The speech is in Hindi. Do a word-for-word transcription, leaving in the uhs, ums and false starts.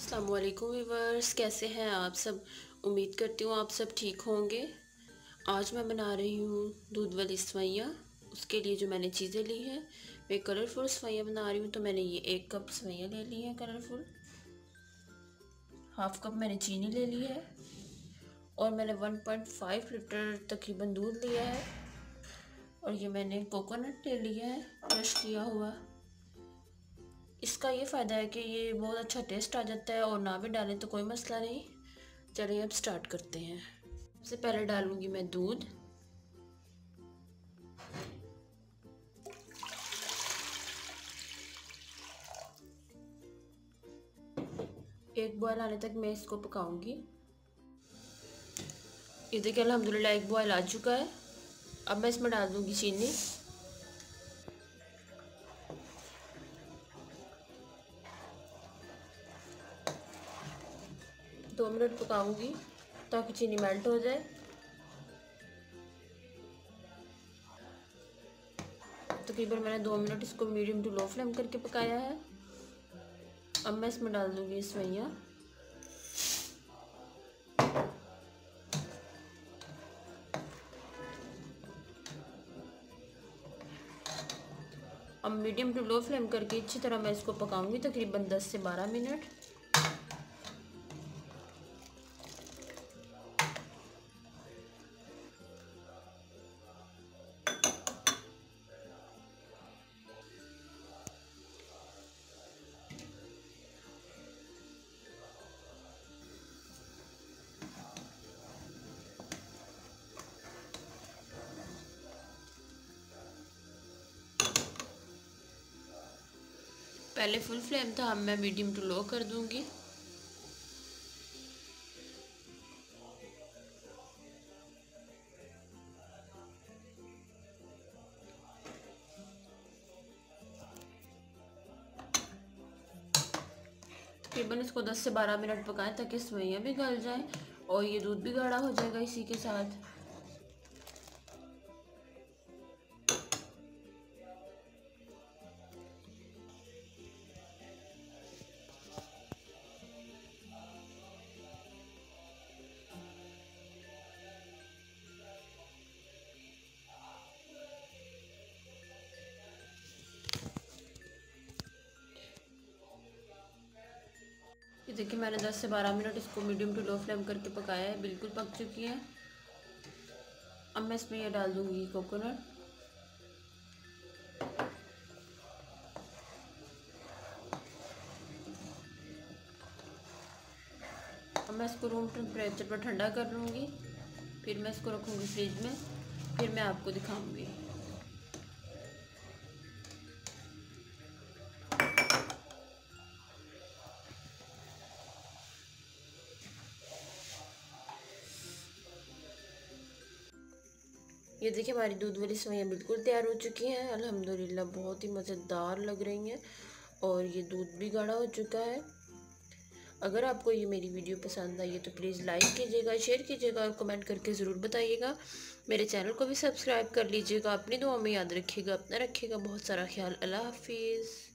अस्सलाम वालेकुम व्यूअर्स, कैसे हैं आप सब। उम्मीद करती हूँ आप सब ठीक होंगे। आज मैं बना रही हूँ दूध वाली सवैयाँ। उसके लिए जो मैंने चीज़ें ली हैं, मैं कलरफुल सवैयाँ बना रही हूँ। तो मैंने ये एक कप सवैयाँ ले ली हैं कलरफुल, हाफ कप मैंने चीनी ले ली है और मैंने वन पॉइंट फाइव लीटर तकरीबन दूध लिया है। और ये मैंने कोकोनट ले लिया है क्रश किया हुआ। इसका ये फ़ायदा है कि ये बहुत अच्छा टेस्ट आ जाता है, और ना भी डालें तो कोई मसला नहीं। चलिए अब स्टार्ट करते हैं। सबसे पहले डालूंगी मैं दूध। एक बॉयल आने तक मैं इसको पकाऊंगी। ये देखिए अल्हम्दुलिल्लाह एक बॉयल आ चुका है। अब मैं इसमें डाल दूंगी चीनी। दो मिनट पकाऊंगी ताकि चीनी मेल्ट हो जाए। तकरीबन मैंने दो मिनट इसको मीडियम टू लो फ्लेम करके पकाया है। अब मैं इसमें डाल दूंगी सवैयाँ। अब मीडियम टू लो फ्लेम करके अच्छी तरह मैं इसको पकाऊंगी तकरीबन दस से बारह मिनट। पहले फुल फ्लेम था, अब मैं मीडियम टू लो कर दूंगी। तकरीबन इसको दस से बारह मिनट पकाएं ताकि सवैयाँ भी गल जाएं और ये दूध भी गाढ़ा हो जाएगा इसी के साथ। ये देखिए मैंने दस से बारह मिनट इसको मीडियम टू लो फ्लेम करके पकाया है, बिल्कुल पक चुकी है। अब मैं इसमें ये डाल दूंगी कोकोनट। अब मैं इसको रूम टेम्परेचर पर ठंडा कर लूँगी, फिर मैं इसको रखूँगी फ्रिज में, फिर मैं आपको दिखाऊँगी। ये देखिए हमारी दूध वाली सवैयाँ बिल्कुल तैयार हो चुकी हैं। अल्हम्दुलिल्लाह बहुत ही मज़ेदार लग रही हैं और ये दूध भी गाढ़ा हो चुका है। अगर आपको ये मेरी वीडियो पसंद आई है तो प्लीज़ लाइक कीजिएगा, शेयर कीजिएगा और कमेंट करके ज़रूर बताइएगा। मेरे चैनल को भी सब्सक्राइब कर लीजिएगा। अपनी दुआ में याद रखिएगा, अपना रखिएगा बहुत सारा ख्याल। अल्लाह हाफिज़।